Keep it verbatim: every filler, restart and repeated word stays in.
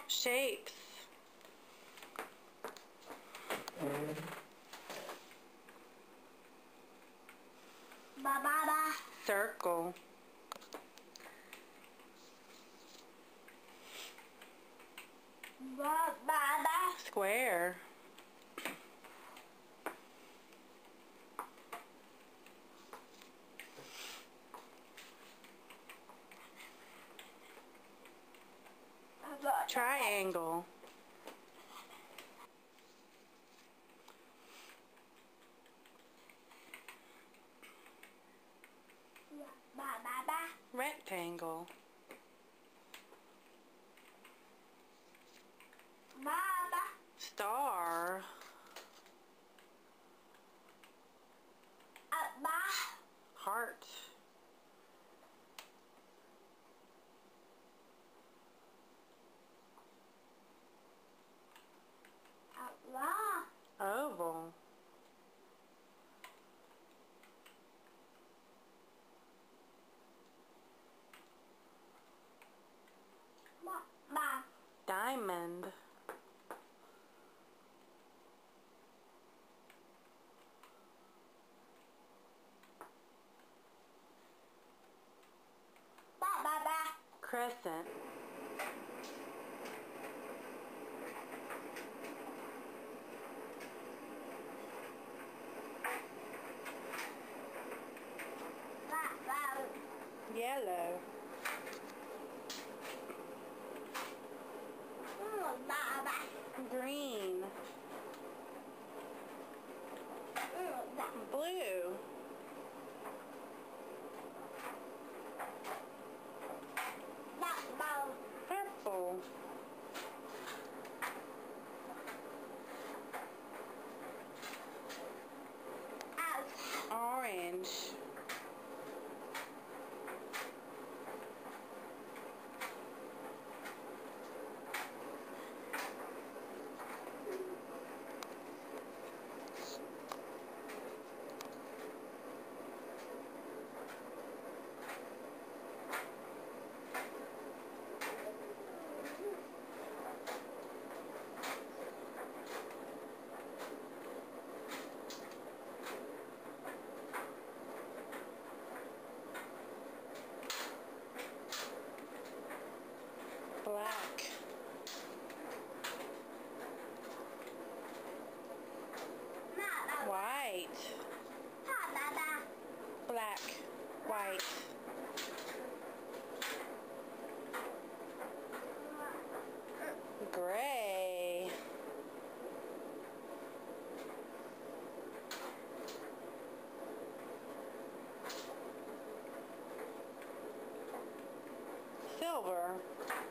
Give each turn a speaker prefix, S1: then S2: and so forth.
S1: Shapes.
S2: Ba ba ba.
S1: Circle.
S2: Ba ba ba.
S1: Square. Triangle.
S2: Ba ba ba.
S1: Rectangle.
S2: Ba ba.
S1: Star.
S2: A ba.
S1: Heart.
S2: A ba.
S1: Oval.
S2: Ba ba.
S1: Diamond.
S2: Ba ba ba.
S1: Crescent.
S2: Ba ba.
S1: Yellow.
S2: Ba ba.
S1: Green.
S2: Ba
S1: Blue.
S2: ba ba.
S1: Purple.
S2: Out.
S1: Orange. Black.
S2: Na ba.
S1: White.
S2: Ha ba ba.
S1: Black. White. Gray. Silver.